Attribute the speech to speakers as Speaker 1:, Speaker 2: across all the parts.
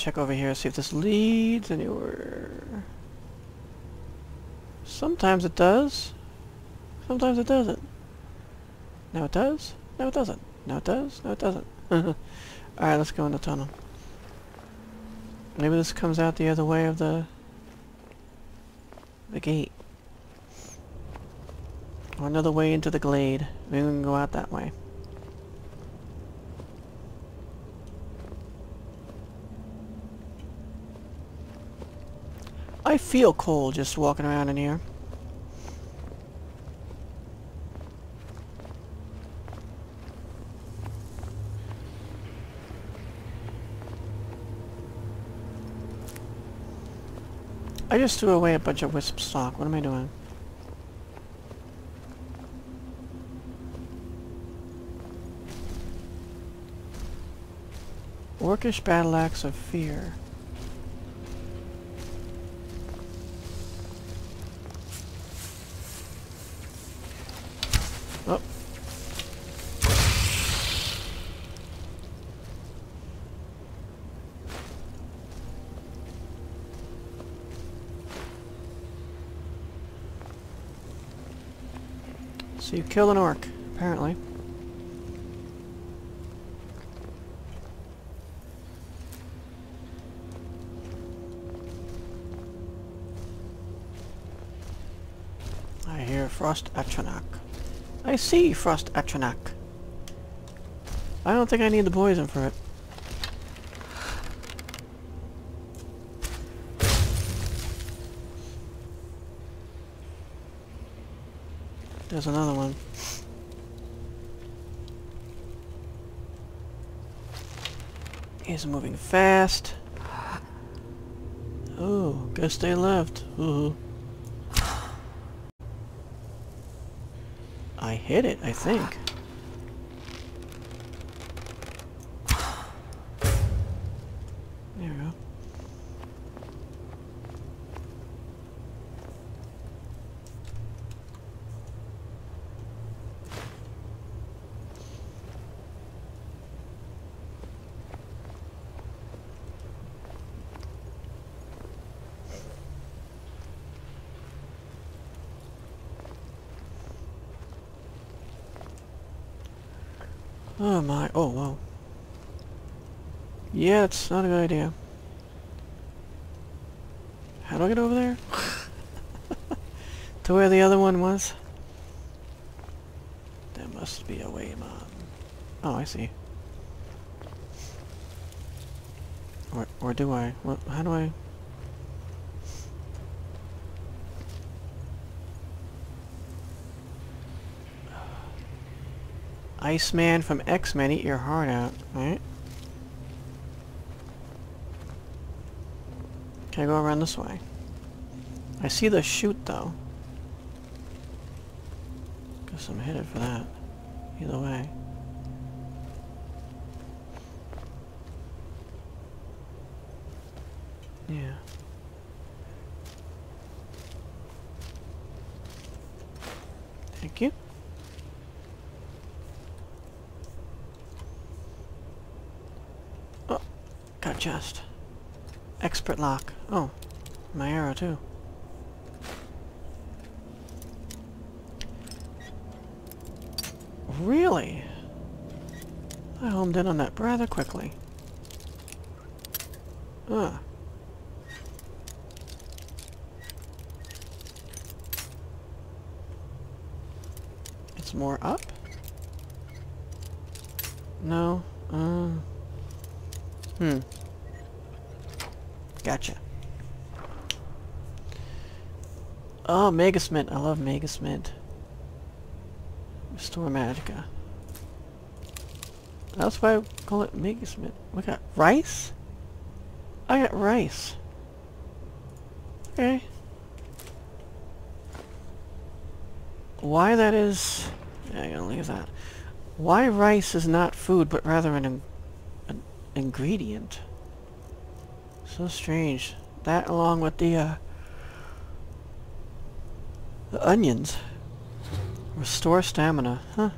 Speaker 1: check over here, see if this leads anywhere. Sometimes it does. Sometimes it doesn't. Now it does. Now it doesn't. Now it does. Now it doesn't. Alright, let's go in the tunnel. Maybe this comes out the other way of the gate. Or another way into the glade. Maybe we can go out that way. I feel cold just walking around in here. I just threw away a bunch of wisp stock. What am I doing? Orcish battle axe of fear. Oh. So you killed an orc, apparently. I hear Frost Atronach. I see Frost Atronach. I don't think I need the poison for it. There's another one. He's moving fast. Oh, guess they left. Ooh. I hit it, I think. There we go. Oh my, oh wow. Yeah, that's not a good idea. How do I get over there? To where the other one was? There must be a way, Mom. Oh, I see. Or do I? What, how do I? Iceman from X-Men, eat your heart out, right? Can I go around this way? I see the chute though. Guess I'm headed for that. Either way. Yeah. Thank you. Got a chest. Expert lock. Oh, my arrow too. Really? I homed in on that rather quickly. Ugh. It's more up? No. Gotcha. Oh, Megasmint. I love Megasmint. Restore Magicka. That's why I call it Megasmint. We got rice? I got rice. Okay. Why that is... Yeah, I'm gonna leave that. Why rice is not food, but rather an ingredient? So strange. That along with the onions. Restore stamina. Huh.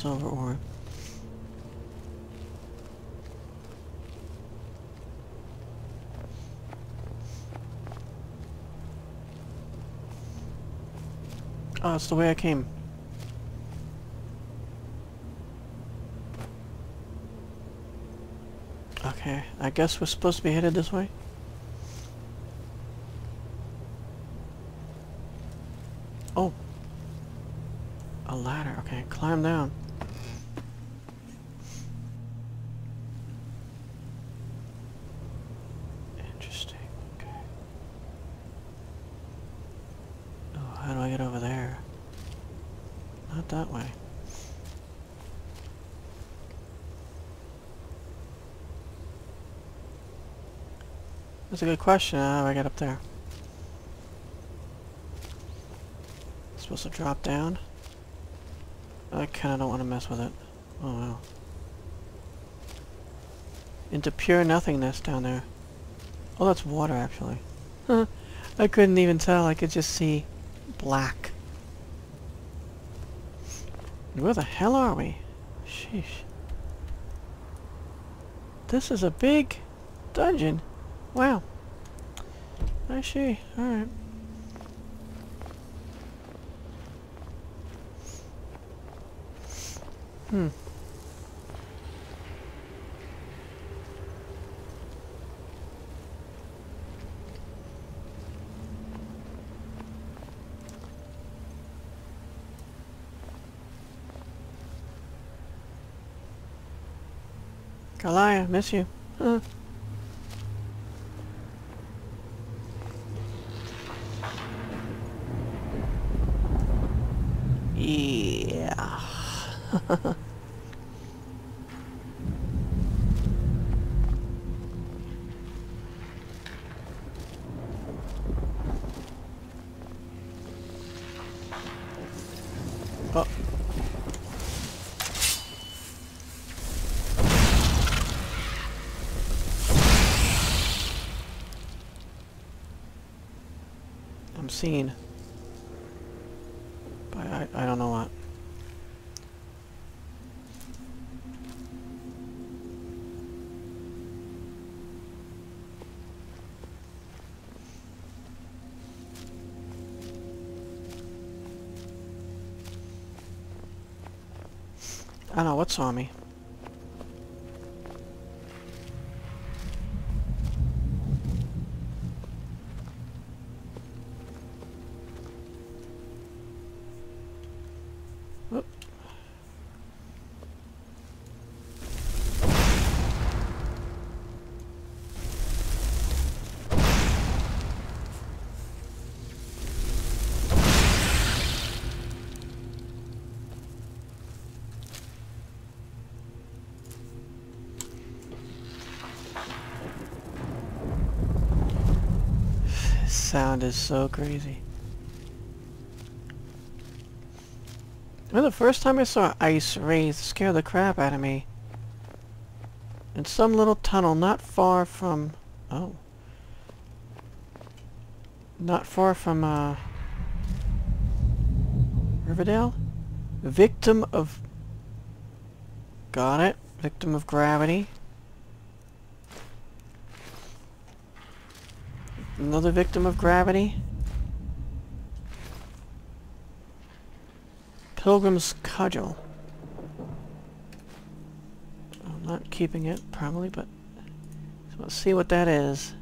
Speaker 1: silver ore. Oh, it's the way I came. Okay, I guess we're supposed to be headed this way. Oh. A ladder. Okay, climb down. Interesting. Okay. Oh, how do I get over there? Not that way. That's a good question. How do I get up there? Supposed to drop down? I kinda don't want to mess with it. Oh wow. Into pure nothingness down there. Oh, that's water actually. Huh. I couldn't even tell. I could just see black. Where the hell are we? Sheesh. This is a big dungeon. Wow. I see. Alright. Hmm. Kalia, miss you. Huh. Yeah. Oh. I'm seen. But I don't know what. I don't know what's on me. Whoop. Sound is so crazy. Well, the first time I saw ice rays scared the crap out of me. In some little tunnel not far from... Oh. Not far from, Riverdale? Victim of... Got it. Victim of gravity. Another victim of gravity. Pilgrim's cudgel. I'm not keeping it, probably, but let's see what that is.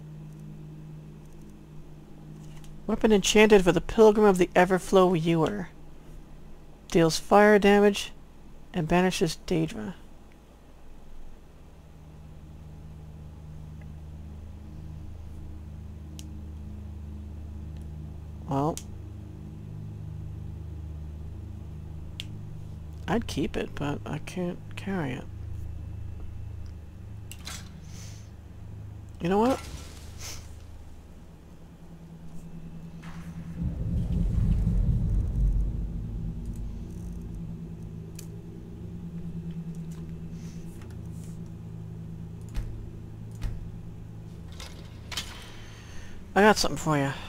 Speaker 1: Weapon enchanted for the Pilgrim of the Everflow Viewer. Deals fire damage and banishes Daedra. Well, I'd keep it, but I can't carry it. You know what? I got something for you.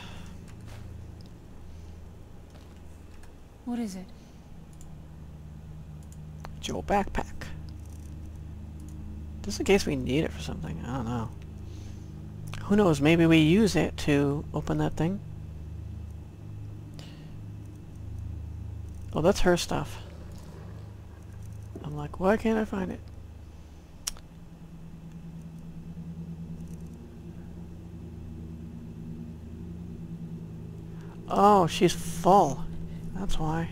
Speaker 2: What is it?
Speaker 1: your backpack. Just in case we need it for something. I don't know. Who knows? Maybe we use it to open that thing. Oh, that's her stuff. I'm like, why can't I find it? Oh, she's full. That's why.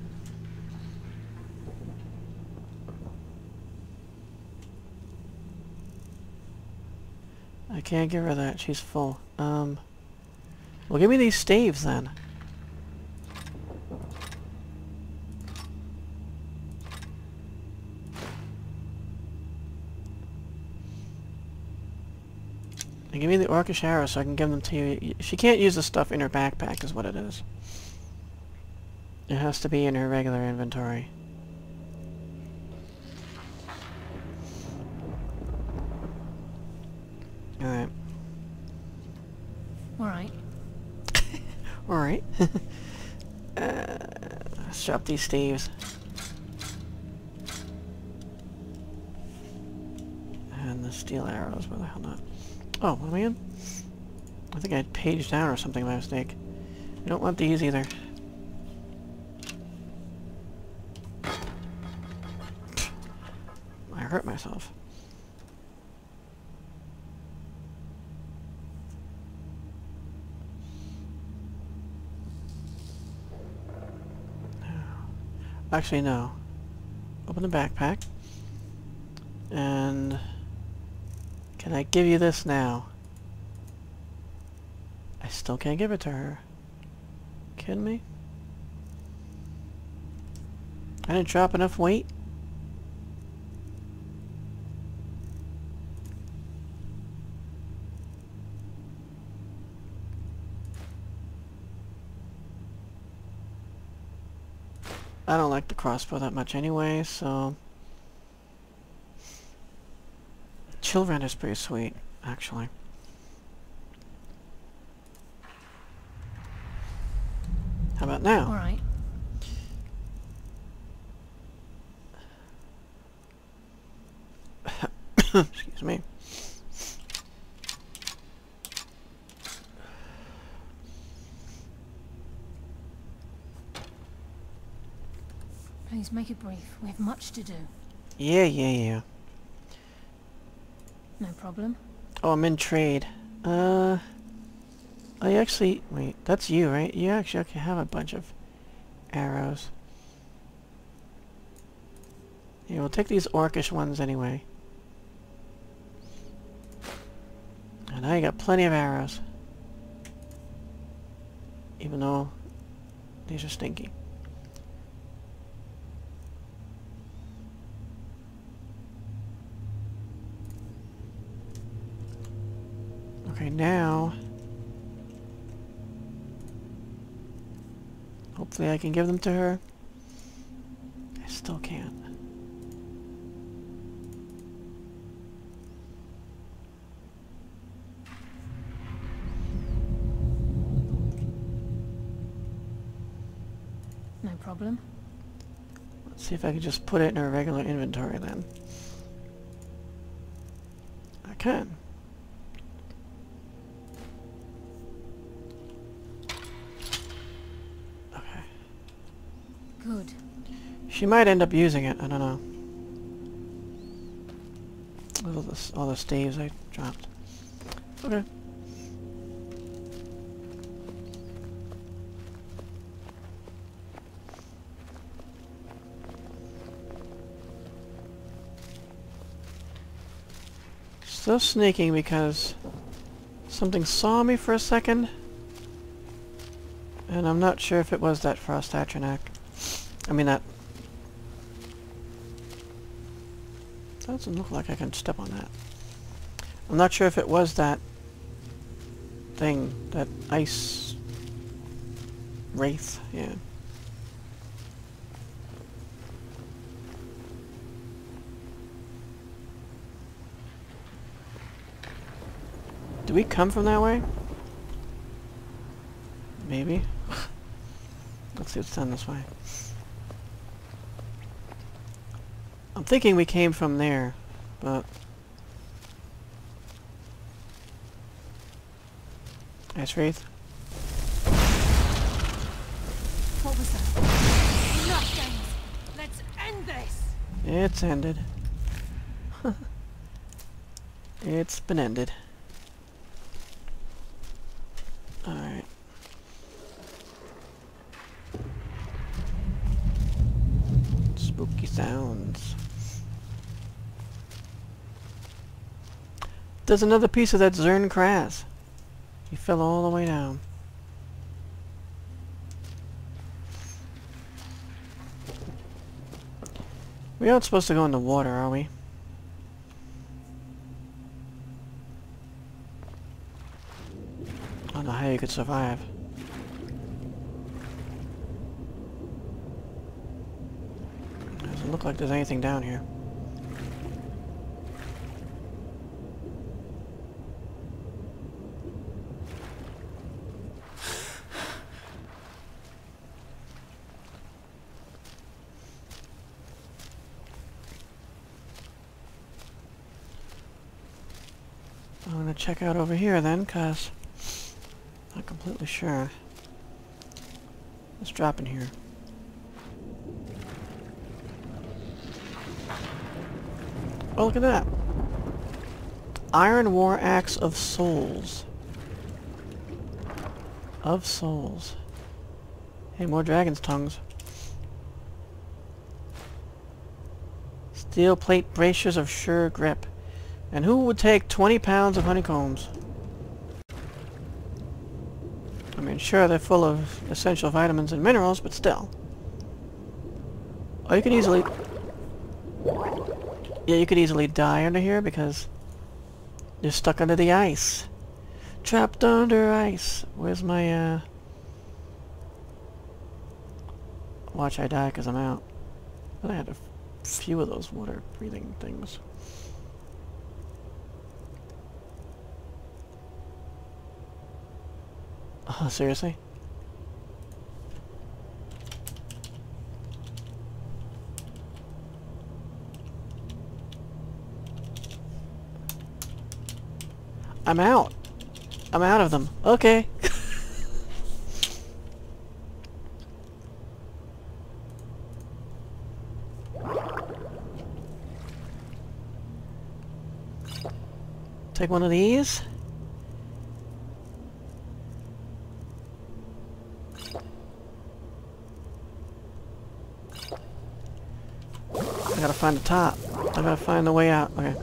Speaker 1: I can't give her that. She's full. Well, give me these staves then. And give me the orcish arrows so I can give them to you. She can't use the stuff in her backpack is what it is. It has to be in her regular inventory. Alright.
Speaker 2: Alright.
Speaker 1: Alright. Let's drop these staves. And the steel arrows, where the hell not? Oh, what am I in? I think I paged down or something by mistake. I don't want these either. I hurt myself. Actually, no. Open the backpack. And... can I give you this now? I still can't give it to her. Kidding me? I didn't drop enough weight? I don't like the crossbow that much anyway, so... Children is pretty sweet, actually. How about now?
Speaker 2: Alright.
Speaker 1: Excuse me.
Speaker 2: Please make it brief. We have much to do.
Speaker 1: Yeah.
Speaker 2: No problem.
Speaker 1: Oh, I'm in trade. I actually... wait, that's you, right? You actually have a bunch of arrows. Yeah, we'll take these orcish ones anyway. And now you got plenty of arrows. Even though these are stinky. Okay, now... hopefully I can give them to her. I still can't.
Speaker 2: No problem.
Speaker 1: Let's see if I can just put it in her regular inventory then. I can.
Speaker 2: Good.
Speaker 1: She might end up using it, I don't know. All the staves I dropped. Okay. Still sneaking because something saw me for a second. And I'm not sure if it was that frost atronak. I mean that... doesn't look like I can step on that. I'm not sure if it was that thing, that ice wraith, yeah. Do we come from that way? Maybe. Let's see what's done this way. I'm thinking we came from there, but... Nice, Wraith.
Speaker 2: What was that? Enough games. Let's end this.
Speaker 1: It's ended. It's been ended. Alright. Spooky sounds. There's another piece of that Zern Kraz. He fell all the way down. We aren't supposed to go in the water, are we? I don't know how you could survive. Doesn't look like there's anything down here. I'm gonna check out over here then, cause I'm not completely sure. Let's drop in here. Oh, look at that! Iron War Axe of Souls. Of Souls. Hey, more dragon's tongues. Steel plate bracers of sure grip. And who would take 20 pounds of honeycombs? I mean, sure, they're full of essential vitamins and minerals, but still. Oh, you could easily... Yeah, you could easily die under here because you're stuck under the ice. Trapped under ice. Where's my, Watch I die because I'm out. But I had a few of those water-breathing things. Oh, seriously? I'm out. I'm out of them. Okay. Take one of these. I gotta find the top. I gotta find the way out. Okay.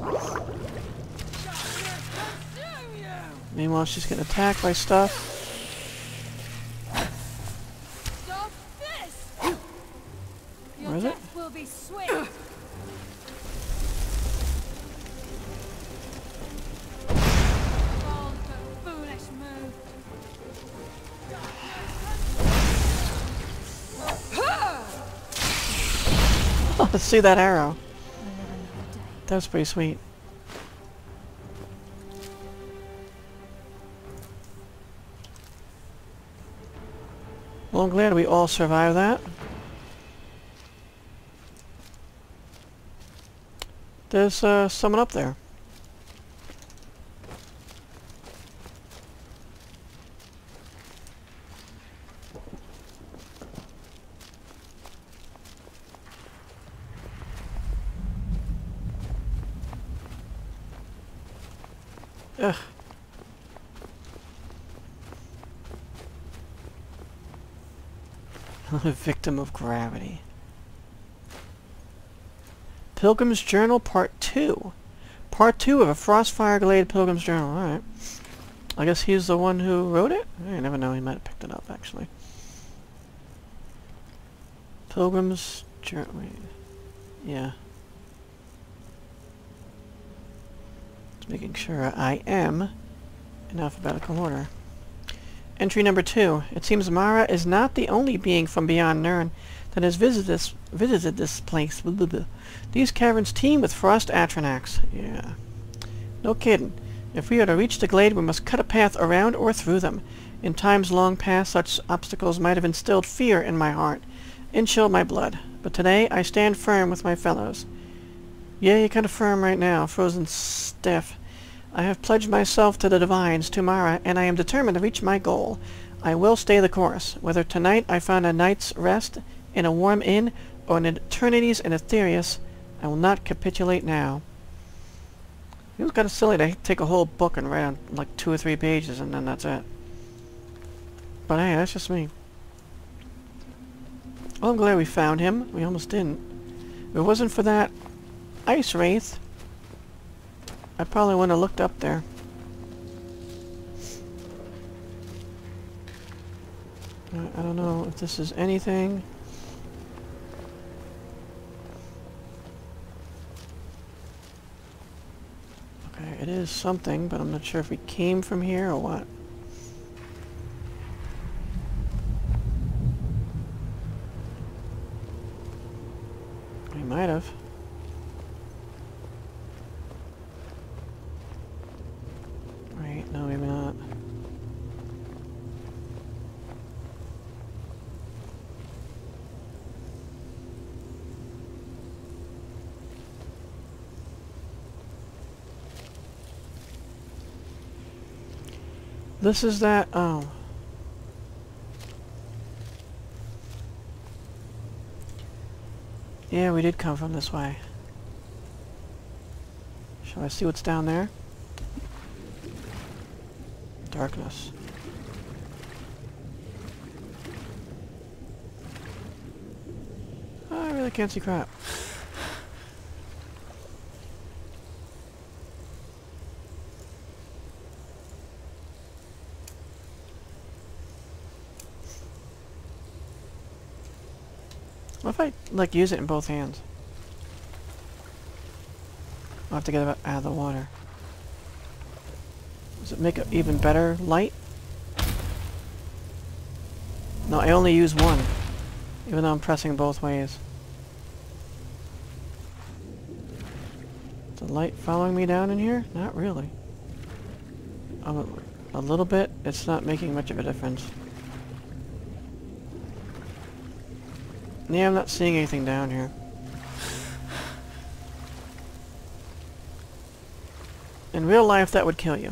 Speaker 1: Meanwhile, she's getting attacked by stuff.
Speaker 2: Stop this!
Speaker 1: Where is it?
Speaker 2: Will be swift. Bold but foolish move.
Speaker 1: Oh, see that arrow. That was pretty sweet. Well, I'm glad we all survived that. There's someone up there. Ugh. A victim of gravity. Pilgrim's Journal Part 2. Part 2 of a Frostfire Glade Pilgrim's Journal. Alright. I guess he's the one who wrote it? I never know. He might have picked it up, actually. Pilgrim's Journal. Wait. Yeah. Just making sure I am in alphabetical order. Entry number 2. It seems Mara is not the only being from beyond Nirn that has visited this place. Blah, blah, blah. These caverns teem with frost atronachs. Yeah. No kidding. If we are to reach the glade, we must cut a path around or through them. In times long past, such obstacles might have instilled fear in my heart and chilled my blood. But today, I stand firm with my fellows. Yeah, you're kind of firm right now, frozen stiff. I have pledged myself to the divines, to Mara, and I am determined to reach my goal. I will stay the course, whether tonight I find a night's rest in a warm inn or an eternities in Aetherius. I will not capitulate now. It was kind of silly to take a whole book and write on like 2 or 3 pages and then that's it. But hey, that's just me. Well, I'm glad we found him. We almost didn't. If it wasn't for that ice wraith, I probably wouldn't have looked up there. I don't know if this is anything. Okay, it is something, but I'm not sure if we came from here or what. We might have. Right, no, maybe not. This is that, oh. Yeah, we did come from this way. Shall I see what's down there? Darkness. Oh, I really can't see crap. What if I, like, use it in both hands? I'll have to get it out of the water. Does it make an even better light? No, I only use one. Even though I'm pressing both ways. Is the light following me down in here? Not really. A little bit. It's not making much of a difference. Yeah, I'm not seeing anything down here. In real life, that would kill you.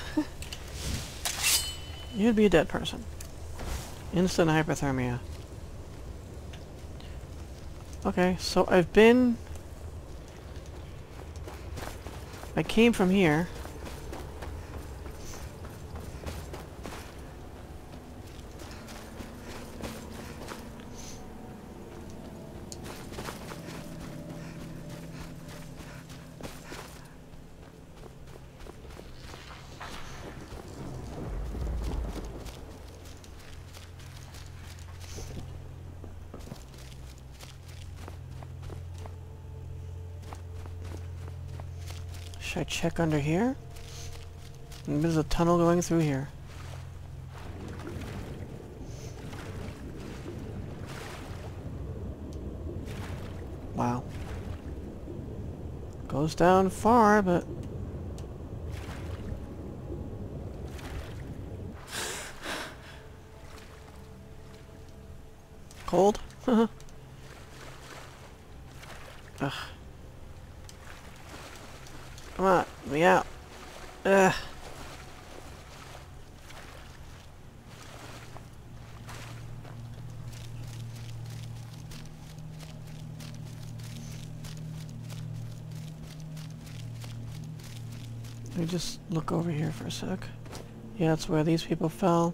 Speaker 1: You'd be a dead person. Instant hypothermia. Okay, so I came from here. Should I check under here? Maybe there's a tunnel going through here. Wow. Goes down far, but... Cold? Ugh. Come on, let me out. Ugh. Let me just look over here for a sec. Yeah, that's where these people fell.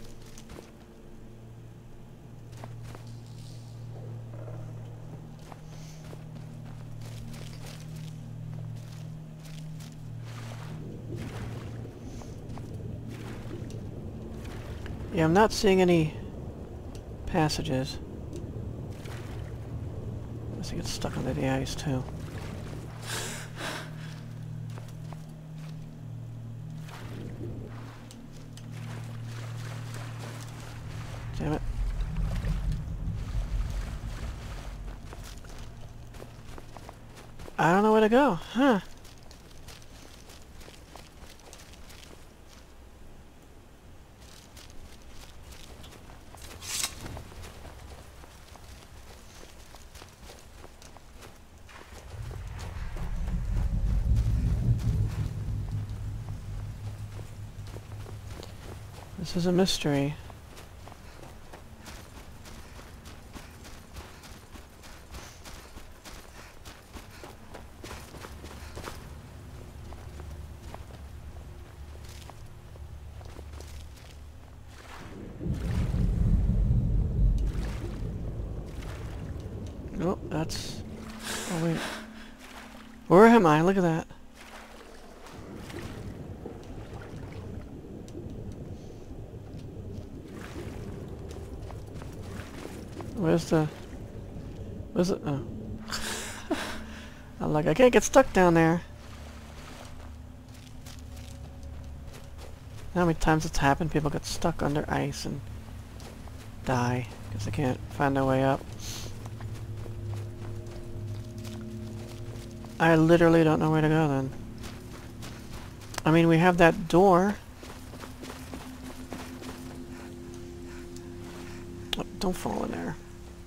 Speaker 1: Yeah, I'm not seeing any passages. Unless I get stuck under the ice, too. Damn it. I don't know where to go, huh? This is a mystery. Oh, that's... Oh, wait. Where am I? Look at that. Where's the... Where's it? Oh. I'm like, I can't get stuck down there. How many times it's happened? People get stuck under ice and die because they can't find their way up. I literally don't know where to go then. I mean, we have that door. Oh, don't fall in there.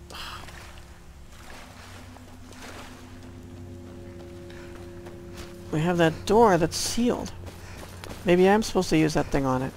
Speaker 1: We have that door that's sealed. Maybe I'm supposed to use that thing on it.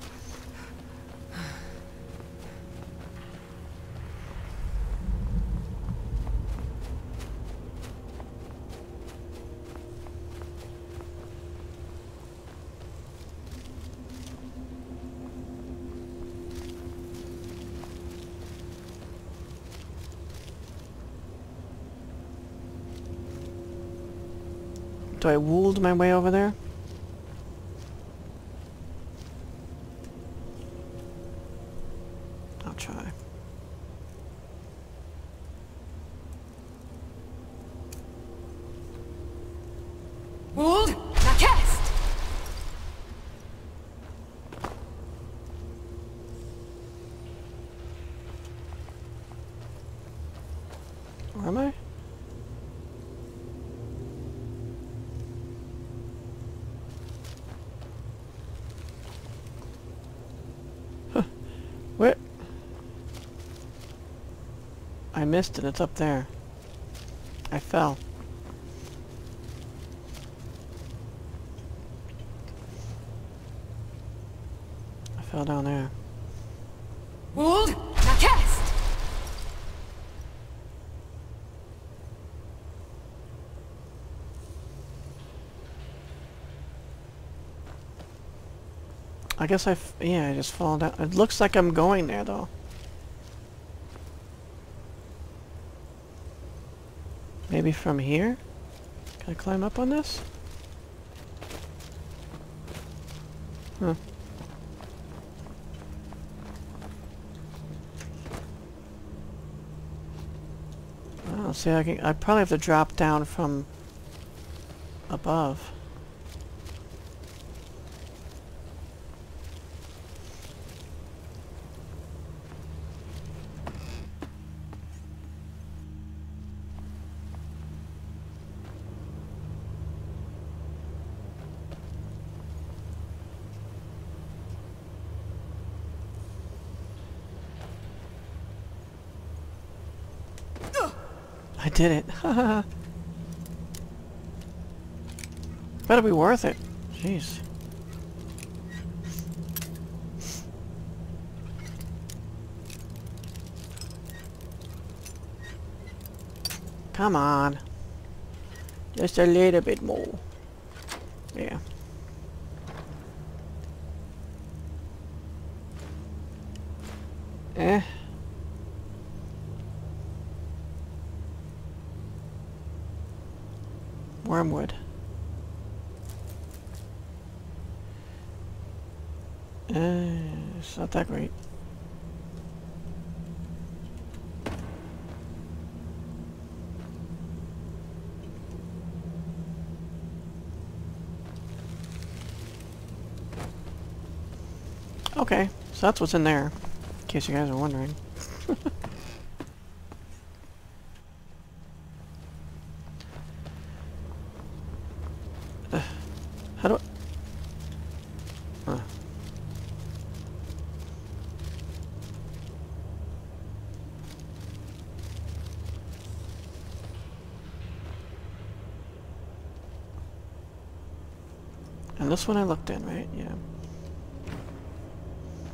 Speaker 1: Do I would my way over there? I'll try.
Speaker 2: Wold, now cast!
Speaker 1: Where am I? Where? I missed it. It's up there. I fell. I fell down there.
Speaker 2: Wold, now cast!
Speaker 1: I guess yeah, I just fall down. It looks like I'm going there though. Maybe from here? Can I climb up on this? Huh. Oh, see, I probably have to drop down from above. I did it. Better be worth it. Jeez. Come on. Just a little bit more. Yeah. Eh. Wormwood. It's not that great. Okay, so that's what's in there, in case you guys are wondering. How do I... And this one I looked in, right? Yeah.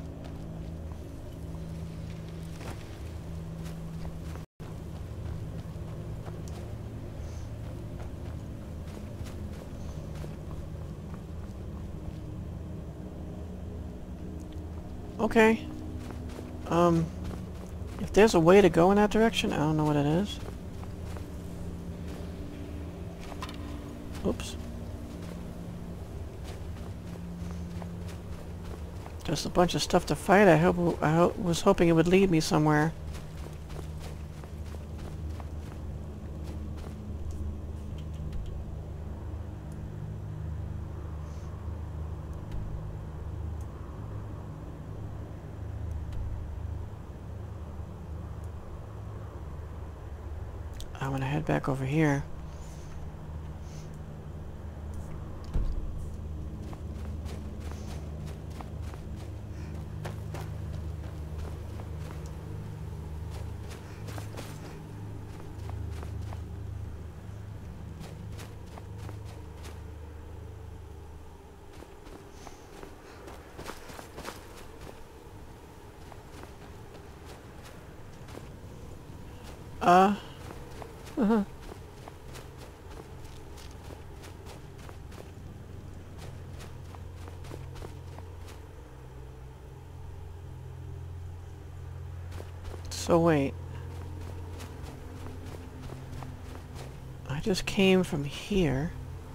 Speaker 1: Okay. If there's a way to go in that direction, I don't know what it is. Oops. Just a bunch of stuff to fight. I was hoping it would lead me somewhere. I'm gonna head back over here. Uh-huh. So wait. I just came from here.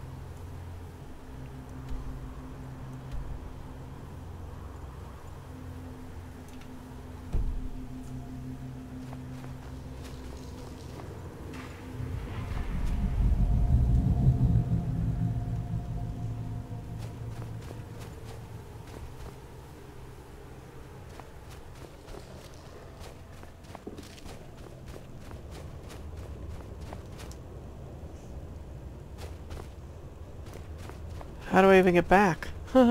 Speaker 1: How do I even get back?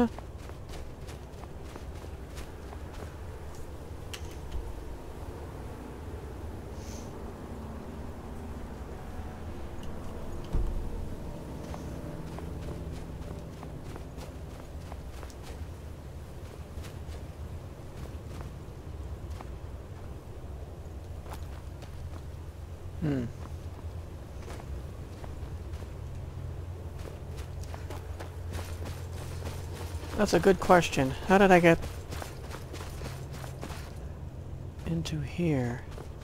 Speaker 1: That's a good question. How did I get into here?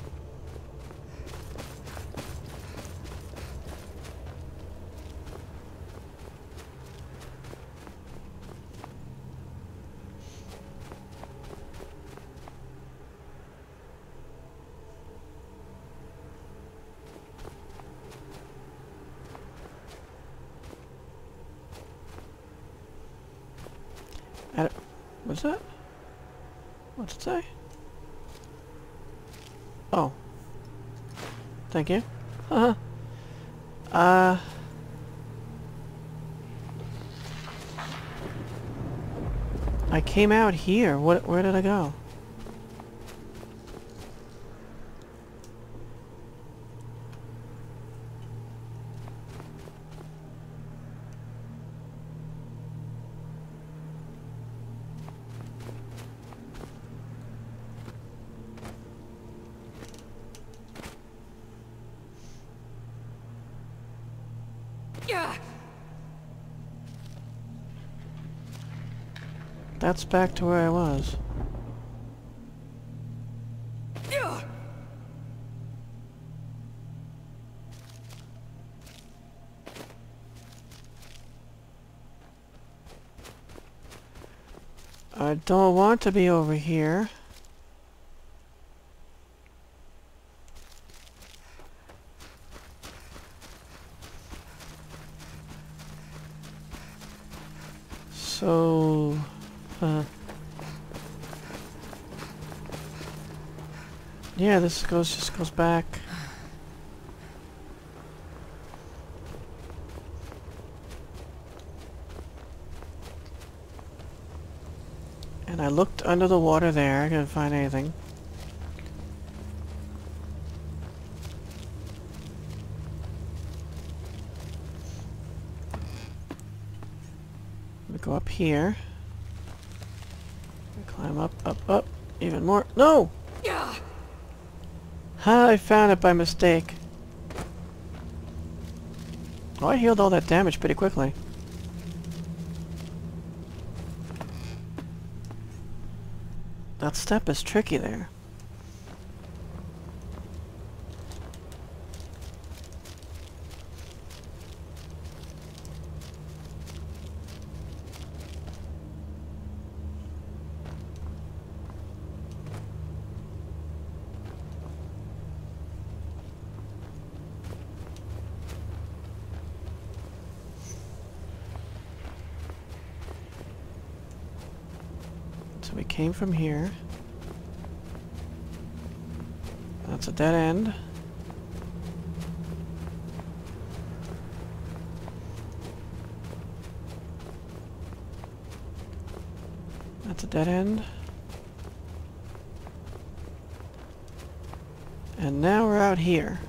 Speaker 1: What's that? What's it say? Oh. Thank you. I came out here. Where did I go? That's back to where I was. I don't want to be over here. So... yeah, this just goes back. And I looked under the water there, I couldn't find anything. We go up here. We climb up, up, even more. No! I found it by mistake. Oh, I healed all that damage pretty quickly. That step is tricky there. So we came from here. That's a dead end. That's a dead end. And now we're out here.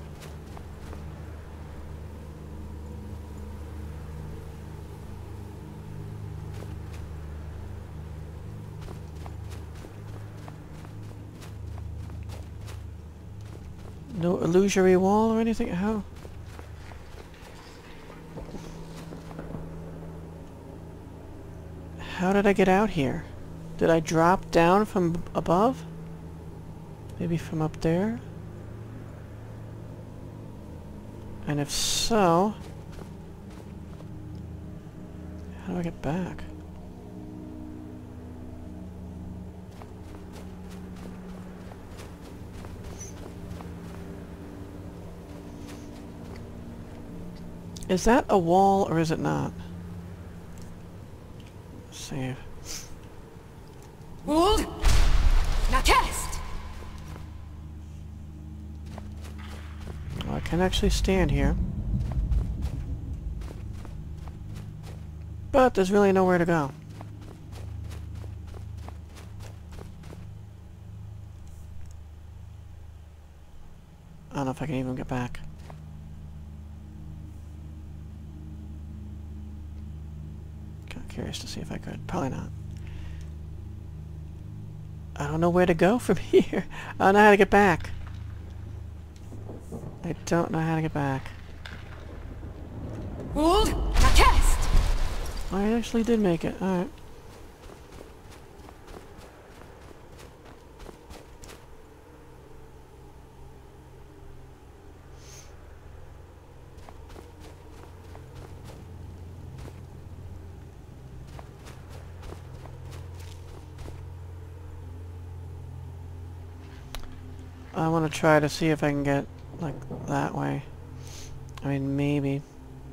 Speaker 1: No illusory wall or anything? How? How did I get out here? Did I drop down from above? Maybe from up there? And if so, how do I get back? Is that a wall or is it not? Save.
Speaker 2: Hold. Now test.
Speaker 1: Well, I can actually stand here. But there's really nowhere to go. I don't know if I can even get back. Curious to see if I could. Probably not. I don't know where to go from here. I don't know how to get back. I don't know how to get back.
Speaker 2: Hold. Now test.
Speaker 1: I actually did make it. Alright. I want to try to see if I can get, like, that way. I mean, maybe.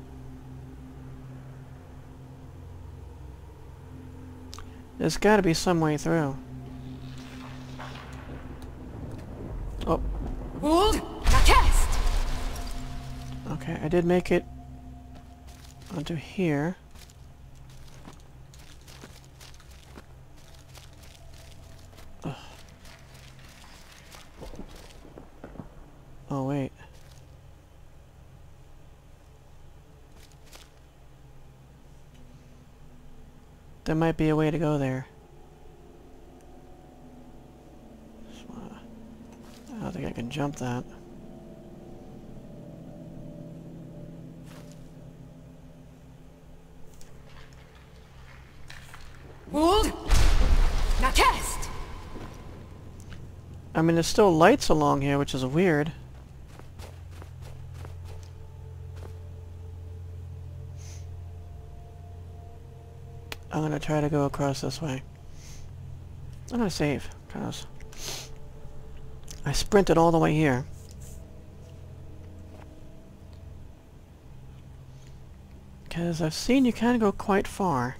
Speaker 1: There's got to be some way through. Oh.
Speaker 2: Hold. Now test.
Speaker 1: Okay, I did make it onto here. Ugh. Oh, wait. There might be a way to go there. I don't think I can jump that.
Speaker 2: Hold. Now test.
Speaker 1: I mean, there's still lights along here, which is weird. I'm gonna try to go across this way. I'm gonna save, because I sprinted all the way here. Because I've seen you can go quite far.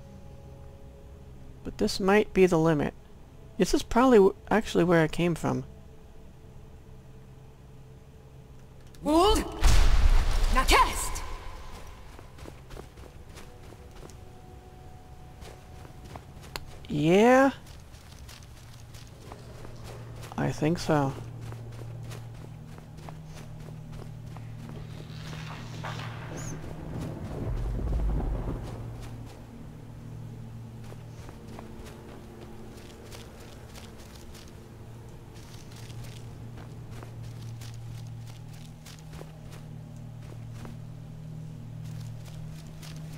Speaker 1: But this might be the limit. This is probably actually where I came from.
Speaker 2: Hold. Now test.
Speaker 1: Yeah? I think so.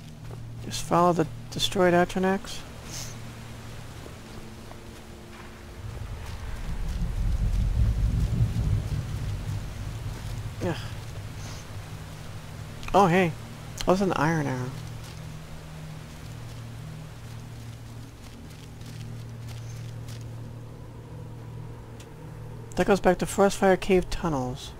Speaker 1: Just follow the destroyed Atronachs. Oh, hey. Oh, it's an iron arrow. That goes back to Frostfire Cave tunnels.